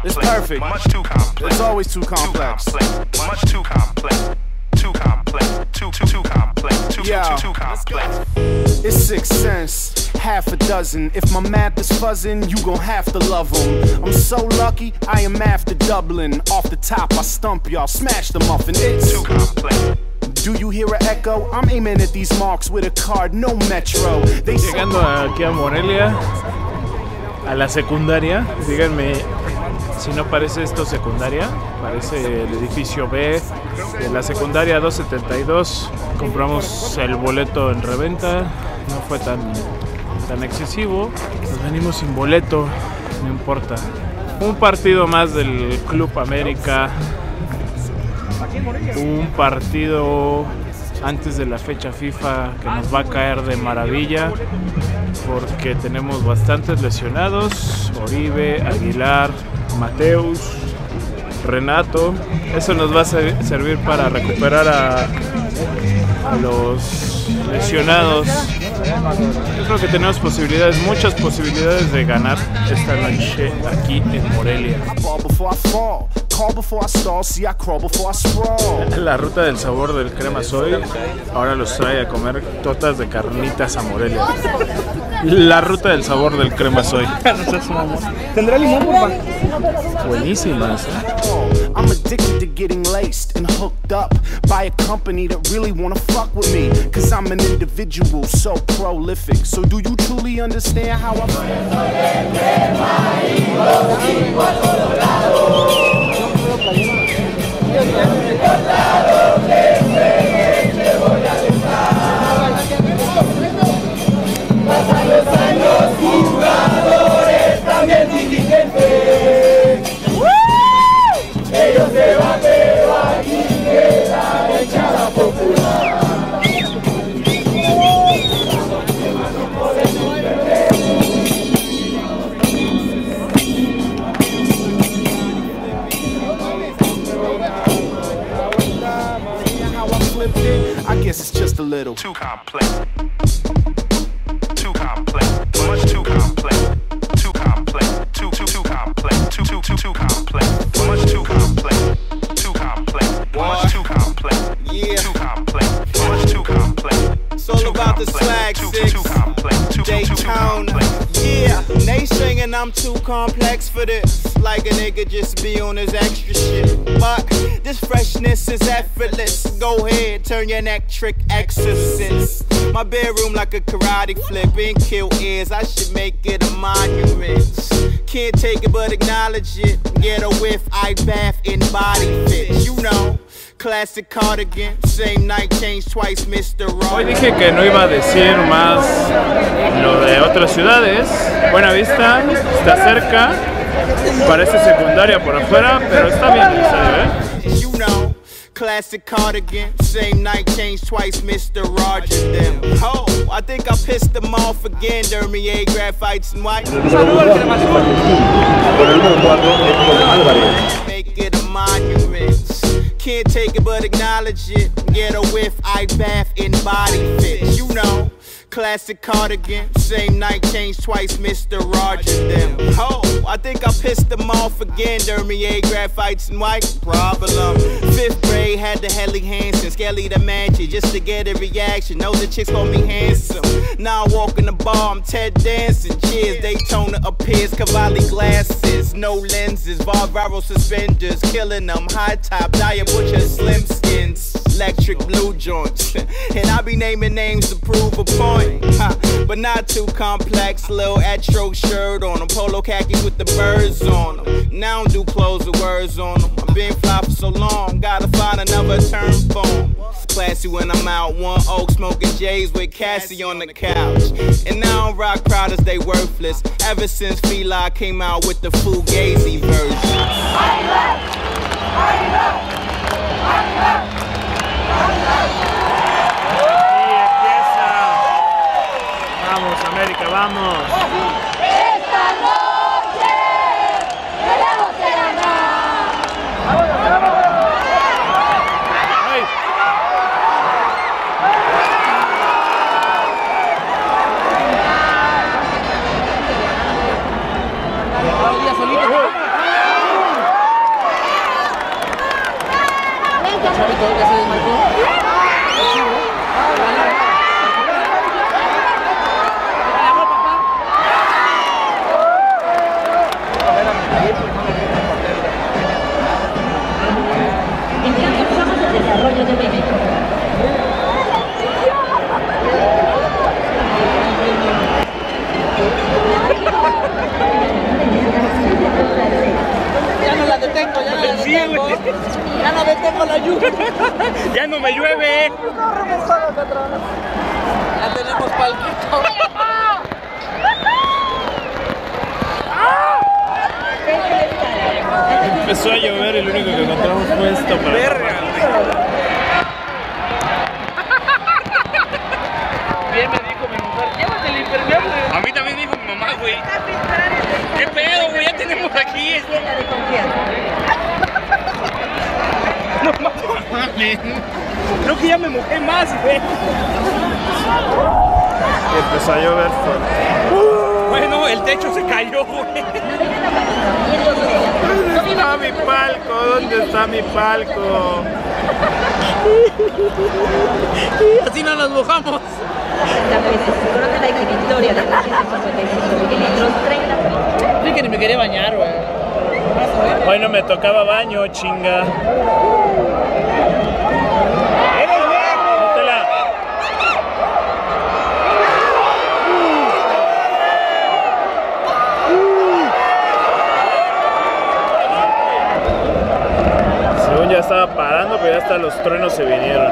It's perfect. Much too complex. It's always too complex. Much too complex. Too complex. Too complex. Too complex. It's 6 cents, half a dozen. If my math is fuzzing, you gon' have to love them. I'm so lucky, I am after Dublin. Off the top, I stump y'all, smash the muffin. It's too complex. Do you hear an echo? I'm aiming at these marks with a card, no metro. Llegando aquí a Morelia, a la secundaria, díganme si no parece esto secundaria, parece el edificio B de la secundaria 272. Compramos el boleto en reventa, no fue tan excesivo, nos venimos sin boleto, no importa. Un partido más del Club América, un partido antes de la fecha FIFA que nos va a caer de maravilla porque tenemos bastantes lesionados: Oribe, Aguilar, Mateus, Renato. Eso nos va a servir para recuperar a los lesionados. Yo creo que tenemos posibilidades, muchas posibilidades de ganar esta noche aquí en Morelia. La ruta del sabor del Crema Soy ahora los trae a comer tortas de carnitas a Morelia. La ruta del sabor del Crema Soy. ¿Tendrá limón, por favor? Buenísimas, I'm addicted to getting laced and hooked up by a company that really wanna fuck with me. Cause I'm an individual so prolific. So do you truly understand how I Pasan los años y jugadores también dirigentes. Ellos se van, pero aquí queda la hinchada popular. I guess it's just a little Too complex. Too complex. Much too complex. Too complex. Too complex. Too complex. Much too complex. Too complex. Much too complex. Yeah. Too complex. Much too complex. It's all about the swag, Six. Too complex. Daytona. Yeah, they singing I'm too complex for this. Like a nigga just be on his extra shit. But this freshness is effortless. Go ahead, turn your neck trick exorcist. My bedroom like a karate flip and kill ears. I should make it a monument. Can't take it but acknowledge it. Get a whiff, I bath in body fit. You know, classic cardigan. Same night, change twice, Mr. Raw. Hoy dije que no iba a decir más lo de otras ciudades. Buena Vista está cerca, parece secundaria por afuera, pero está bien el estadio, You know, classic cardigan. Same night, change twice, Mr. Roger them. Oh, I think I pissed them off again. Dermier, graphites and white. Make it a monument. Can't take it but acknowledge it. Get a whiff, I bath in body fit. You know, classic cardigan. Same night, change twice, Mr. Roger them. Oh, I think I pissed them off again. Dermier, graphites and white. Problem. 5th grade had the Helly Hansen, Skelly the Mansion, just to get a reaction. Know the chicks call me handsome. Now I walk in the bar, I'm Ted dancing. Cheers, Daytona appears, Cavalli glasses, no lenses, Barbaro suspenders, killing them. High top, Dyer Butcher, slim skins, electric blue joints. And I be naming names to prove a point, but not too complex. Little Etro shirt on them, polo khakis with the birds on them. Now I don't do clothes with words on them. I've been fly for so long, gotta find another term for 'em. Classy when I'm out, one oak smoking J's with Cassie on the couch. And now I don't rock Prada's, they worthless. Ever since Fila came out with the Fugazi version. Vamos, América, vamos. Esta noche tenemos que ganar. ¡Ay! ya se desmarcó. Impulsamos el desarrollo de México. Ya no la detengo, ya no la detengo. Ya no detengo la lluvia. ¡Ya no me llueve! Ya tenemos palquito. Empezó a llover y lo único que encontramos fue esto para... ¡Verga! Bien me dijo mi mujer, llévate el impermeable. A mí también me dijo mi mamá, güey. ¿Qué pedo, güey? Ya tenemos aquí. No mames. Creo que ya me mojé más, güey. Empezó a llover fuerte. Bueno, el techo se cayó, güey. ¿Dónde está mi palco? ¿Dónde está mi palco? Así no nos mojamos. Coloca la victoria de 355 mililitros, 30. Fíjate que ni me quería bañar, güey. Hoy no me tocaba baño, chinga. Métela. Según ya estaba parando, pero ya hasta los truenos se vinieron.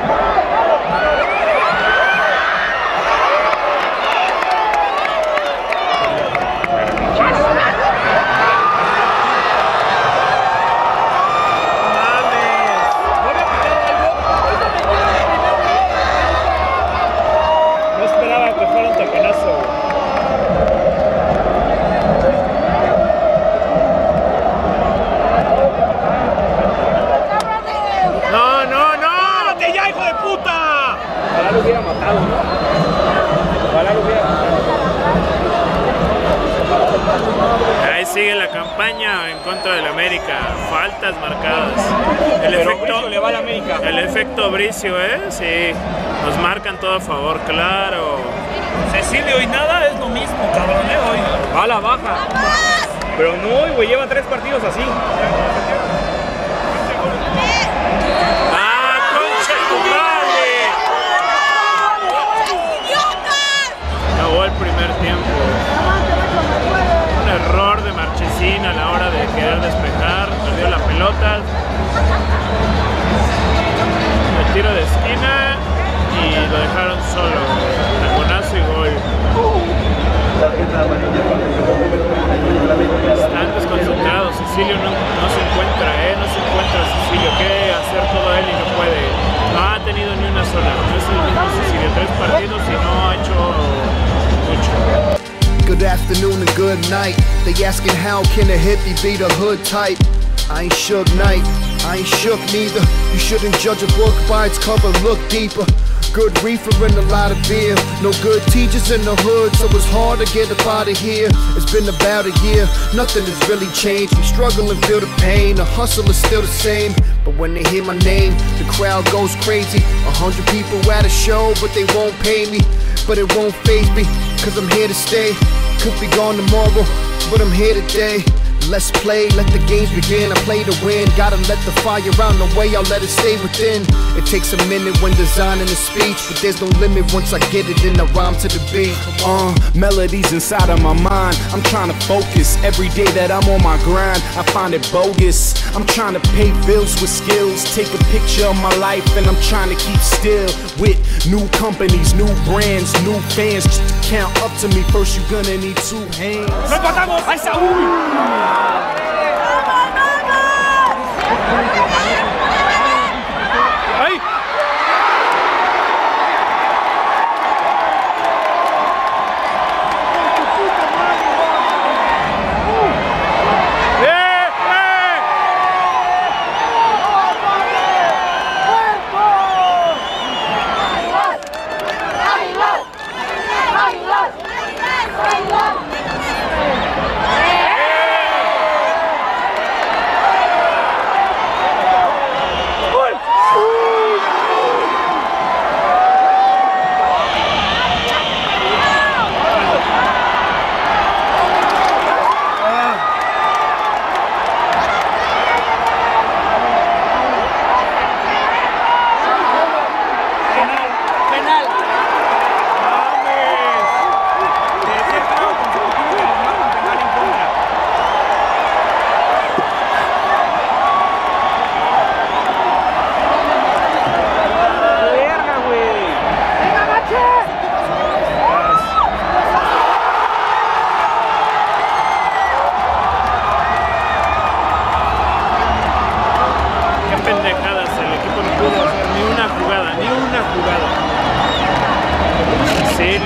Lo hubiera matado, ¿no? Ojalá lo hubiera matado. Ahí sigue la campaña en contra del América. Faltas marcadas. El efecto le va a la América. El efecto Bricio, ¿eh? Sí. Nos marcan todo a favor, claro. Cecilio y nada es lo mismo, cabrón, hoy. A la baja. Pero no, güey, lleva 3 partidos así. El primer tiempo. Un error de Marchesín a la hora de querer despejar, perdió la pelota. El tiro de esquina y lo dejaron solo. Taconazo y gol. Están desconcentrados. Cecilio no se encuentra, no se encuentra Cecilio. Quiere hacer todo él y no puede. No ha tenido ni una sola. No es el mismo Cecilio. 3 partidos y no ha hecho mucho. Good afternoon and good night. They asking how can a hippie be the hood type? I ain't shook night, I ain't shook neither. You shouldn't judge a book by its cover, look deeper. Good reefer and a lot of beer. No good teachers in the hood, so it's hard to get up out of here. It's been about a year, nothing has really changed. We struggle and feel the pain, the hustle is still the same. But when they hear my name, the crowd goes crazy. 100 people at a show, but they won't pay me. But it won't faze me, cause I'm here to stay. Could be gone tomorrow, but I'm here today. Let's play, let the games begin. I play to win. Gotta let the fire on the way, I'll let it stay within. It takes a minute when designing a speech, but there's no limit once I get it in the rhyme to the beat. Melodies inside of my mind. I'm trying to focus. Every day that I'm on my grind, I find it bogus. I'm trying to pay bills with skills. Take a picture of my life and I'm trying to keep still. With new companies, new brands, new fans. Just to count up to me, first you're gonna need 2 hands. ¡Lo empatamos! ¡Ay, Saúl! ¡Ay!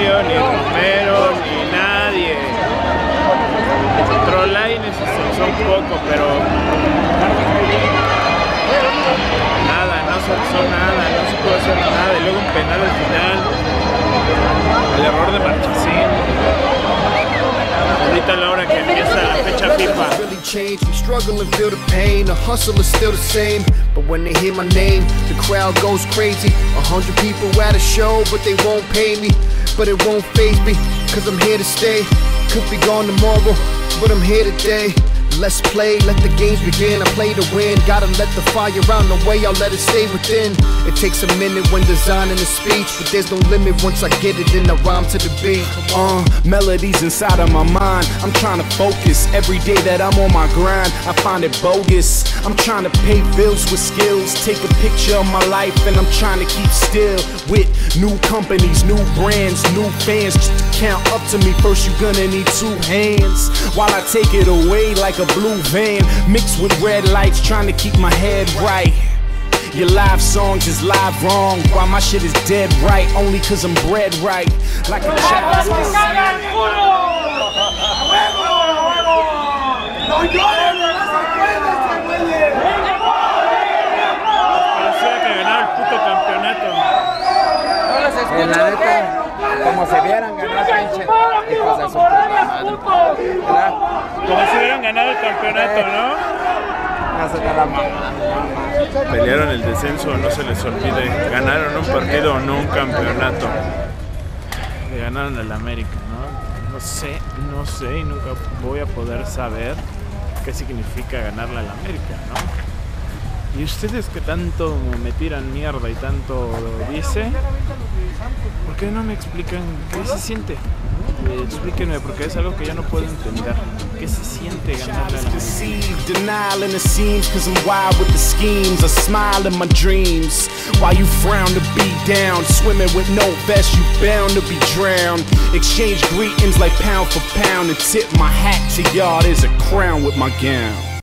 Rogelio, ni Romero, ni nadie. Trollaines se esforzó un poco, pero nada, no se alzó nada, no se pudo hacer nada. Y luego un penal al final, el error de Marchesín. Ahorita a la hora que empieza la fecha FIFA. Really changed. We struggle and feel the pain. The hustle is still the same. But when they hear my name, the crowd goes crazy. 100 people at a show, but they won't pay me. But it won't faze me, cause I'm here to stay. Could be gone tomorrow, but I'm here today. Let's play, let the games begin. I play to win. Gotta let the fire out the way, I'll let it stay within. It takes a minute when designing a speech, but there's no limit once I get it in. I rhyme to the beat. Melodies inside of my mind. I'm trying to focus. Every day that I'm on my grind, I find it bogus. I'm trying to pay bills with skills. Take a picture of my life and I'm trying to keep still. With new companies, new brands, new fans. Just to count up to me, first you're gonna need 2 hands. While I take it away like a blue van, mixed with red lights, trying to keep my head right. Your live songs is live wrong, while my shit is dead right, only cause I'm bred right. Like a child. Parecía que ganaba el puto campeonato. La neta, como se vieran ganar pinche hijos de su puta madre. ¿Verdad? Como si hubieran ganado el campeonato, ¿no? Pelearon el descenso, no se les olvide. Ganaron un partido, no un campeonato. Le ganaron al América, ¿no? No sé y nunca voy a poder saber qué significa ganarle al América, ¿no? Y ustedes que tanto me tiran mierda y tanto dicen, ¿por qué no me explican qué se siente? Explíquenme, porque es algo que yo no puedo entender. ¿Qué se siente ganarle a la Deceived, denial in the scenes, cause I'm wild with the schemes. I smile in my dreams, while you frown to be down. Swimming with no vest, you bound to be drowned. Exchange greetings like pound for pound, and tip my hat to y'all, there's a crown with my gown.